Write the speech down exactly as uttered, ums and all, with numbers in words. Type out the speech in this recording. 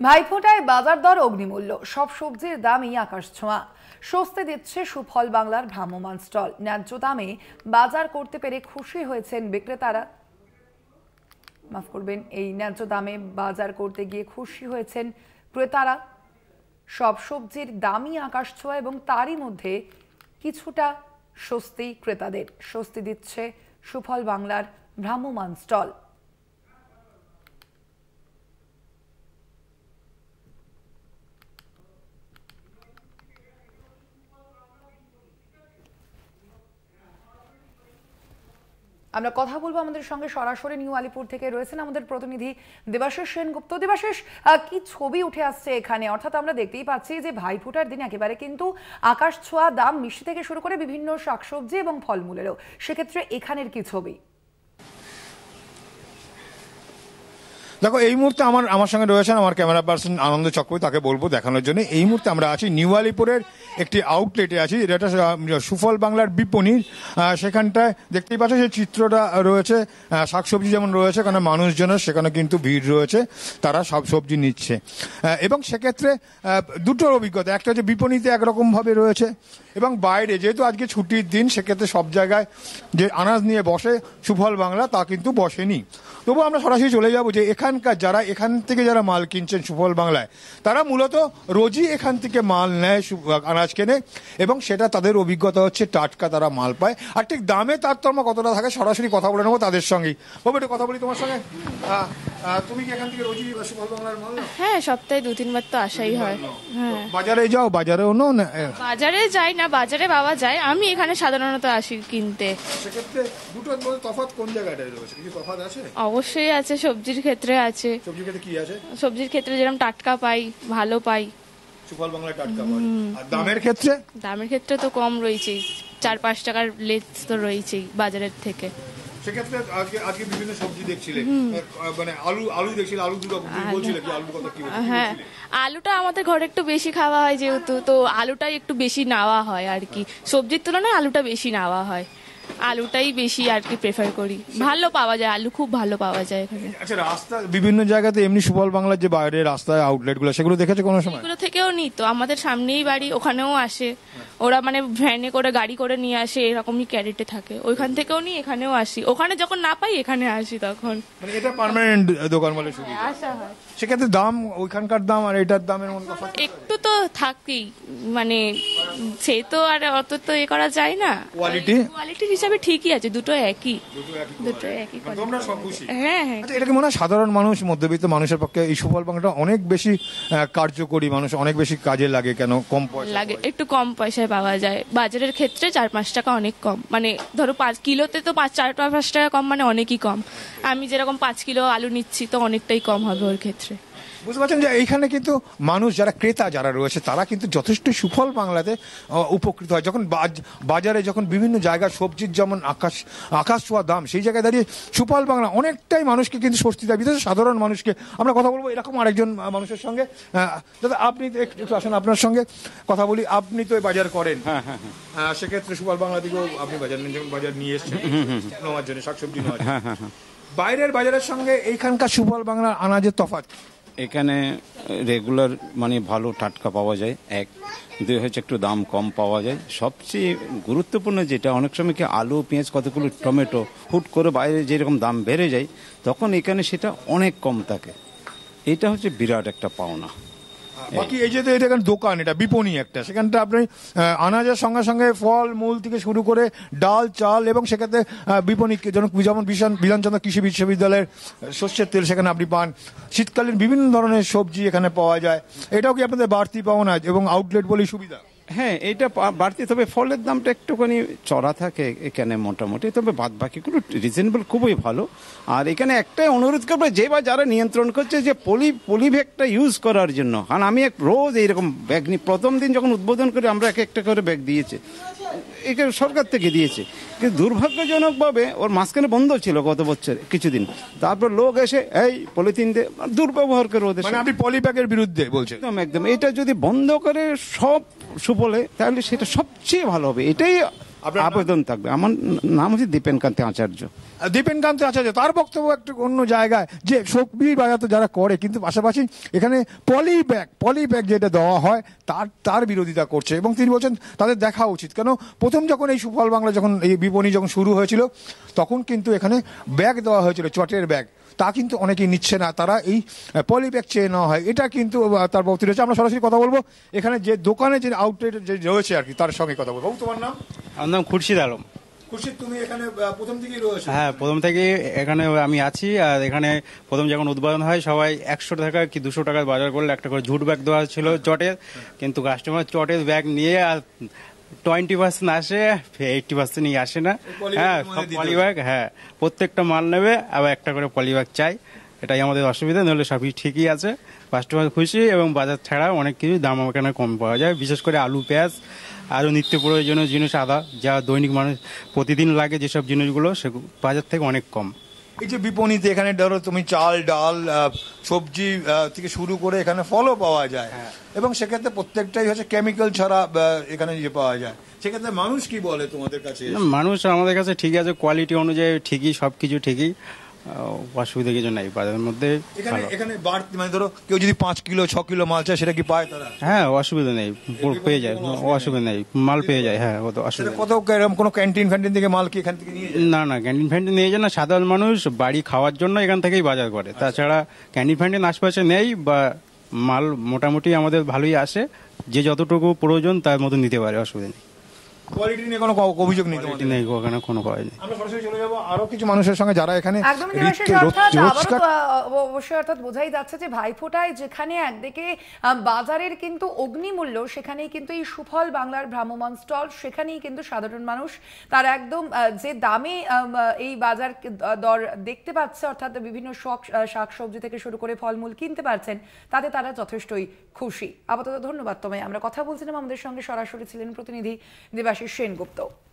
ভাইফোঁটায় বাজার দর অগ্নিমূল্য, সব সবজির দামই আকাশ ছোঁয়া। স্বস্তি দিচ্ছে সুফল বাংলার ভ্রাম্যমাণ স্টল। ন্যায্য দামে বাজার করতে পেরে খুশি হয়েছেন বিক্রেতারা। মাফ করবেন, এই ন্যায্য দামে বাজার করতে গিয়ে খুশি হয়েছেন ক্রেতারা। সব সবজির দামই আকাশ ছোঁয়া এবং তারই মধ্যে কিছুটা স্বস্তি ক্রেতাদের। স্বস্তি দিচ্ছে সুফল বাংলার ভ্রাম্যমাণ স্টল। আমরা কথা বলবো আমাদের সঙ্গে সরাসরি নিউ আলিপুর থেকে রয়েছেন আমাদের প্রতিনিধি দেবাশিস সেনগুপ্ত। দেবাশিস, কি ছবি উঠে আসছে এখানে? অর্থাৎ আমরা দেখতেই পাচ্ছি যে ভাইফোঁটার দিন একেবারে কিন্তু আকাশ ছোঁয়া দাম, মিষ্টি থেকে শুরু করে বিভিন্ন শাকসবজি এবং ফলমূলেরও। সেক্ষেত্রে এখানের কি ছবি? দেখো, এই মুহূর্তে আমার আমার সঙ্গে রয়েছেন আমার ক্যামেরা পার্সন আনন্দ চক্রবর্তী, তাকে বলবো দেখানোর জন্য। এই মুহূর্তে আমরা আছি নিউ আলিপুরের একটি আউটলেটে আছি, এটা সুফল বাংলার বিপণীর। সেখানটায় দেখতেই পাচ্ছ যে চিত্রটা রয়েছে, শাকসবজি যেমন রয়েছে, কারণ মানুষজনের সেখানে কিন্তু ভিড় রয়েছে, তারা সব সবজি নিচ্ছে। এবং সেক্ষেত্রে দুটোর অভিজ্ঞতা, একটা হচ্ছে বিপণীতে একরকমভাবে রয়েছে এবং বাইরে যেহেতু আজকে ছুটির দিন, সেক্ষেত্রে সব জায়গায় যে আনাজ নিয়ে বসে সুফল বাংলা তা কিন্তু বসেনি। তবু আমরা সরাসরি চলে যাবো যে এখানকার যারা এখান থেকে যারা মাল কিনছেন সুফল বাংলায়, তারা মূলত রোজই এখান থেকে মাল নেয়, আনাজ কেনে, এবং সেটা তাদের অভিজ্ঞতা হচ্ছে টাটকা তারা মাল পায়। আর ঠিক দামে তারতম্য কতটা থাকে সরাসরি কথা বলে নেবো তাদের সঙ্গেই। বাবু, একটু কথা বলি তোমার সঙ্গে। তুমি কি এখান থেকে রোজই সুফল বাংলার মাল নাও? হ্যাঁ, সপ্তাহে দু তিনবার তো আসাই হয়। হ্যাঁ, বাজারে যাও? বাজারেও নাও না? বাজারে যাই না, বাজারে বাবা যায়, আমি এখানে সাধারণত আসি কিনতে। সেক্ষেত্রে দুটোর মধ্যে তফাৎ কোন জায়গাটায় রয়েছে? কিছু তফাৎ আছে? অবশ্যই আছে, সবজির ক্ষেত্রে আছে। সবজির ক্ষেত্রে কি আছে? সবজির ক্ষেত্রে যেরকম টাটকা পাই, ভালো পাই সুফল বাংলায় টাটকা পাই। আর দামের ক্ষেত্রে? দামের ক্ষেত্রে তো কম রয়েছেই, চার পাঁচ টাকার লেস তো রয়েছেই বাজারের থেকে। সেক্ষেত্রে আজকে আজকে বিভিন্ন সবজি দেখছিলে, মানে আলু আলু দেখছিলে, আলু দুটো বলছিলে কি আলু কথা কি? হ্যাঁ, আলুটা আমাদের ঘরে একটু বেশি খাওয়া হয় যেহেতু, তো আলুটাই একটু বেশি নেওয়া হয় আর কি। সবজির তুলনায় আলুটা বেশি নেওয়া হয়, আলুটাই বেশি আর কি প্রেফার করি। ভালো পাওয়া যায়, আলু খুব ভালো পাওয়া যায় এখানে। আচ্ছা, রাস্তা বিভিন্ন জায়গাতে এমনি সুফল বাংলার যে বাইরে রাস্তায় আউটলেট গুলো, সেগুলো দেখেছো কোনো সময়? এগুলো থেকেও নিই তো, আমাদের সামনেই বাড়ি, ওখানেও আসে ওরা, মানে ভ্যানে করে গাড়ি করে নিয়ে আসে, এরকমই ক্যারেটে থাকে। ওইখান থেকেও নিই, এখানেও আসি, ওখানে যখন না পাই এখানে আসি তখন। মানে এটা পার্মানেন্ট দোকান বলে শুধু আসা হয়। সেক্ষেত্রে দাম, ওইখানকার দাম আর এটার দামের মধ্যে একটু তো থাকেই, মানে সে তো আর অত তো এ করা যায় না। কোয়ালিটি কোয়ালিটির হিসাবে ঠিকই আছে, দুটো একই, দুটো একই। তোমরা সব খুশি? হ্যাঁ হ্যাঁ। আচ্ছা, এটা কি মনে হয় সাধারণ মানুষ, মধ্যবিত্ত মানুষের পক্ষে এই সুফল বাংলাটা অনেক বেশি কার্যকরী, মানুষ অনেক বেশি কাজে লাগে? কেন কম পয়সা লাগে? একটু কম পয়সায় পাওয়া যায়। বাজারের ক্ষেত্রে চার পাঁচ টাকা অনেক কম, মানে ধরো পাঁচ কিলোতে তো পাঁচ চার পাঁচ টাকা কম, মানে অনেকই কম। আমি যেরকম পাঁচ কিলো আলু নিচ্ছি তো অনেকটাই কম হবে ওর ক্ষেত্রে। বুঝতে পারছেন যে এইখানে কিন্তু মানুষ যারা ক্রেতা যারা রয়েছে, তারা কিন্তু যথেষ্ট সুফল বাংলাতে উপকৃত হয়। যখন বাজারে যখন বিভিন্ন জায়গায় সবজির যেমন আকাশ আকাশ ছোঁয়া দাম, সেই জায়গায় দাঁড়িয়ে সুফল বাংলা অনেকটাই মানুষকে কিন্তু স্বস্তি দেয়, বিশেষ সাধারণ মানুষকে। আমরা কথা বলবো এরকম আরেকজন মানুষের সঙ্গে। দাদা, আপনি একটু আসেন, আপনার সঙ্গে কথা বলি। আপনি তো বাজার করেন। হ্যাঁ হ্যাঁ হ্যাঁ, সেক্ষেত্রে সুফল বাংলা দিকেও আপনি বাজার নেন, যখন বাজার নিয়ে এসছেন নেওয়ার জন্য শাকসবজি নেওয়ার জন্য, বাইরের বাজারের সঙ্গে এইখানকার সুফল বাংলার আনাজের তফাৎ? এখানে রেগুলার মানে ভালো টাটকা পাওয়া যায়, এক। দুই হচ্ছে একটু দাম কম পাওয়া যায়। সবচেয়ে গুরুত্বপূর্ণ যেটা, অনেক সময় কি আলু পেঁয়াজ কতগুলো টমেটো হুট করে বাইরে যেরকম দাম বেড়ে যায়, তখন এখানে সেটা অনেক কম থাকে। এটা হচ্ছে বিরাট একটা পাওনা। বাকি এই যে এটা দোকান, এটা বিপণী একটা, সেখানটা আপনি আনাজের সঙ্গে সঙ্গে ফল মূল থেকে শুরু করে ডাল চাল, এবং সেক্ষেত্রে বিপণী যেমন বিধানচন্দ্র কৃষি বিশ্ববিদ্যালয়ের শস্যের তেল সেখানে আপনি পান। শীতকালীন বিভিন্ন ধরনের সবজি এখানে পাওয়া যায়। এটাও কি আপনাদের বাড়তি পাওনা এবং আউটলেট বলেই সুবিধা? হ্যাঁ, এটা বাড়তি, তবে ফলের দামটা একটুখানি চড়া থাকে এখানে মোটামুটি, তবে বাদ বাকিগুলো রিজনেবল, খুবই ভালো। আর এখানে একটাই অনুরোধ করবো, যে বা যারা নিয়ন্ত্রণ করছে, যে পলি পলি ব্যাগটা ইউজ করার জন্য। কারণ আমি এক রোজ এইরকম ব্যাগ নিই, প্রথম দিন যখন উদ্বোধন করি আমরা এক একটা করে ব্যাগ দিয়েছে, এটা সরকার থেকে দিয়েছে, কিন্তু দুর্ভাগ্যজনকভাবে ওর মাঝখানে বন্ধ ছিল গত বছর কিছুদিন। তারপর লোক এসে এই পলিথিন দিয়ে দুর্ব্যবহার করে ওদের। মানে আপনি পলি ব্যাগের বিরুদ্ধে বলছেন? একদম একদম। এটা যদি বন্ধ করে সব সুফলে, তাহলে সেটা সবচেয়ে ভালো হবে। এটাই আপনার নাম? আবেদন থাকবে। আমার নাম হচ্ছে দীপেন কান্তি আচার্য। দীপেন কান্তি আচার্য, তার বক্তব্য একটু অন্য জায়গায় যে সবজি বাজার তো যারা করে কিন্তু পাশাপাশি এখানে পলি ব্যাগ পলি ব্যাগ যেটা দেওয়া হয় তার তার বিরোধিতা করছে এবং তিনি বলছেন তাদের দেখা উচিত। কেন প্রথম যখন এই সুফল বাংলা যখন এই বিপণী যখন শুরু হয়েছিল তখন কিন্তু এখানে ব্যাগ দেওয়া হয়েছিল, চটের ব্যাগ, তা কিন্তু অনেকেই নিচ্ছে না, তারা এই পলি ব্যাগ চেয়ে নেওয়া হয়। এটা কিন্তু তার বক্তব্য রয়েছে। আমরা সরাসরি কথা বলবো এখানে যে দোকানে যে আউটলেট যে রয়েছে আর কি তার সঙ্গে কথা বলবো। বাবু, তোমার নাম? আমার নাম খুরশিদ আলম। খুরশিদ, তুমি এখানে আহ, প্রথম থেকেই রয়েছে? হ্যাঁ, প্রথম থেকে এখানে আমি আছি। আর এখানে প্রথম যখন উদ্বোধন হয় সবাই একশো টাকা কি দুশো টাকার বাজার করলে একটা করে ঝুট ব্যাগ দেওয়া ছিল চটের, কিন্তু কাস্টমার চটের ব্যাগ নিয়ে আর টোয়েন্টি পার্সেন্ট আসে, এইটটি পার্সেন্টই আসে না। হ্যাঁ, সব পলি ব্যাগ, হ্যাঁ প্রত্যেকটা মাল নেবে আবার একটা করে পলি ব্যাগ চাই, এটাই আমাদের অসুবিধা। নাহলে সবই ঠিকই আছে, কাস্টমার খুশি এবং বাজার ছাড়া অনেক কিছু দাম এখানে কম পাওয়া যায়, বিশেষ করে আলু, পেঁয়াজ, আরও নিত্য প্রয়োজনীয় জিনিস, আদা, যা দৈনিক মানুষ প্রতিদিন লাগে যেসব জিনিসগুলো সেগুলো বাজার থেকে অনেক কম। এই যে বিপণীতে এখানে ধরো তুমি চাল, ডাল, আহ, সবজি আহ, থেকে শুরু করে এখানে ফলও পাওয়া যায় এবং সেক্ষেত্রে প্রত্যেকটাই হচ্ছে কেমিক্যাল ছাড়া আহ, এখানে ইয়ে পাওয়া যায়। সেক্ষেত্রে মানুষ কি বলে তোমাদের কাছে? না, মানুষ আমাদের কাছে ঠিক আছে, কোয়ালিটি অনুযায়ী ঠিকই, সব কিছু ঠিকই, আহ, অসুবিধা কিছু নাই বাজারের মধ্যে। এখানে ভালো। এখানে বাড়তি মানে ধরো কেউ যদি পাঁচ কিলো ছ কিলো মাল চায় সেটা কি পায় তারা? হ্যাঁ, অসুবিধা নেই, পেয়ে যায়, অসুবিধা নেই, মাল পেয়ে যায়। হ্যাঁ, ও তো সেটা অসুবিধা কত এরকম কোনো ক্যান্টিন ফ্যান্টিন থেকে মাল কি এখান থেকে নিয়ে যায়? নেই। না না, ক্যান্টিন ফ্যান্টিন নিয়ে যায় না, সাধারণ মানুষ বাড়ি খাওয়ার জন্য এখান থেকেই বাজার করে। তাছাড়া ক্যান্টিন ফ্যান্টিন আশপাশে নেই, বা মাল মোটামুটি আমাদের ভালোই আসে, যে যতটুকু প্রয়োজন তার মতো নিতে পারে, অসুবিধা নেই। কোয়ালিটি নিয়ে কোনো ক- অভিযোগ নেই তোমাদের? নেই, ওখানে কোনো পাওয়া নেই। আমরা সরাসরি চলে যাবো আরো কিছু মানুষের সঙ্গে যারা এখানে একদমই দেবাশিস, রিক্ত- অর্থাৎ রোজ- আবারও রোজকার- তো, আহ, অবশ্যই অর্থাৎ বোঝাই যাচ্ছে যে ভাইফোঁটায় যেখানে একদিকে আহ, বাজারের কিন্তু অগ্নিমূল্য, সেখানেই কিন্তু এই সুফল বাংলার ভ্রাম্যমাণ স্টল, সেখানেই কিন্তু সাধারণ মানুষ তার একদম আহ, যে দামে আম, আহ, এই বাজার দর দেখতে পাচ্ছে, অর্থাৎ বিভিন্ন শখ শাক সবজি থেকে শুরু করে ফলমূল কিনতে পারছেন, তাতে তারা যথেষ্টই খুশি। আপাতত ধন্যবাদ তোমায়। আমরা কথা বলছিলাম, আমাদের সঙ্গে সরাসরি ছিলেন প্রতিনিধি দেবাশিস সেনগুপ্ত।